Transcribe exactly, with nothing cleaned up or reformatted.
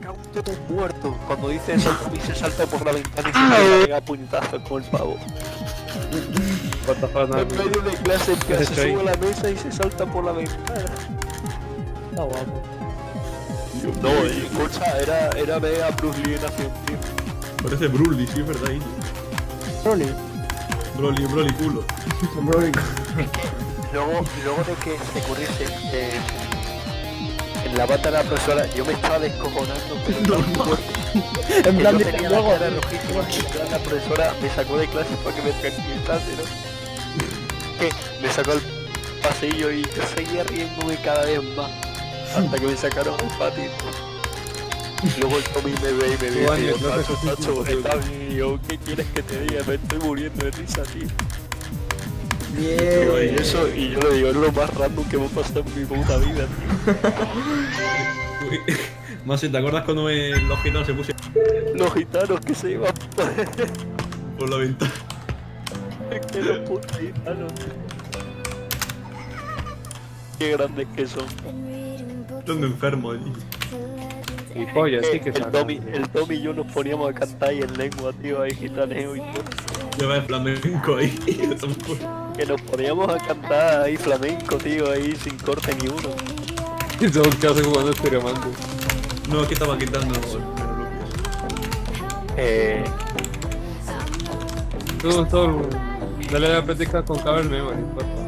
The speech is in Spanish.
cago en todo muerto. Cuando dice eso, Tommy se salta por la ventana y se pega puñetazos con el pavo. En medio de clase, el que se sube a la mesa y se salta por la ventana. Está guapo. No, y escucha, era, era ver a Bruce Lee en acción, tío. Parece Broly, sí, es verdad, ahí. Broly. Broly, Broly culo. Broly. Luego, luego de que se ocurriese eh, en la bata de la profesora, yo me estaba descojonando, pero no, no, En plan, yo de tenía luego. la cara rojísima, y en plan la profesora me sacó de clase para que me tranquilizase, ¿no? Que me sacó al pasillo y yo seguía riéndome cada vez más, hasta que me sacaron al patio. Luego el Tommy me ve y me ve y yo, Tacho, Tacho, está bien, y yo, ¿qué quieres que te diga? Me estoy muriendo de risa, tío. Digo, y Bien. eso, y yo le digo, es lo más random que me ha pasado en mi puta vida, tío. Más, ¿te acuerdas cuando me, los gitanos se pusieron Los gitanos que se iban por la ventana? Es que los putos gitanos. Qué grandes que son. Son enfermos allí. Y pollas, sí que el sacan. Tommy, el Tommy y yo nos poníamos a cantar ahí en lengua, tío, ahí gitaneo y todo. Lleva el flamenco ahí. Que nos poníamos a cantar ahí flamenco, tío, ahí sin corte ni uno. Y todos que hacen jugando Estereomando. No, es que estaba quitando el Eh... Todo, todo. Dale la práctica con Cover Memory, por favor.